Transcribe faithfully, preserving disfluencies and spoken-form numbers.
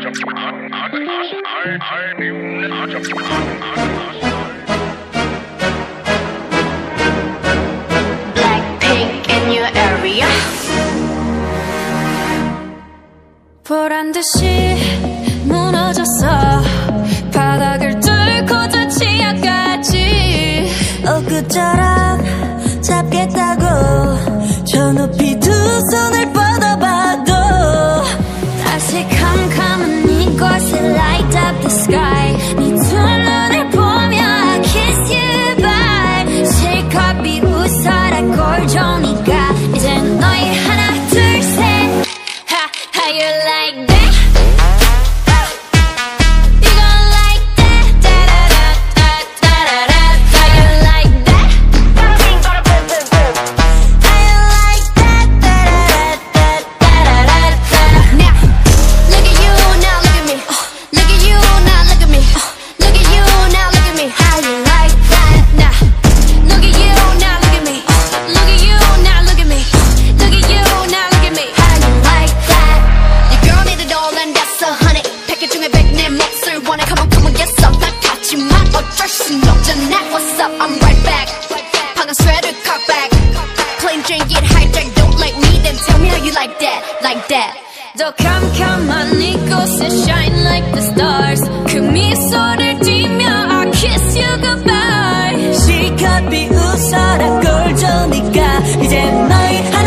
Blackpink in your area. 보란 듯이 무너졌어. 바닥을 뚫고 저 지하까지 엊그처럼 잡겠다고 저 높이 두 손을 뻗어봐도 다시 캄캄한 이곳에 light up the sky. 네 두 눈을 보며 I kiss you bye. 실컷 비웃어라 꼴좋으니까 이젠 너희 하나 둘 셋. Ha, how you like that? What's up? I'm right back. 방금 sweater cock back. Plain Jane get hijacked. Don't like me, then tell me how you like that, like that. 더 캄캄한 이곳에 shine like the stars. 그 미소를 띠며 I kiss you goodbye. 실컷 비웃어라 꼴 좋으니까 이제 너희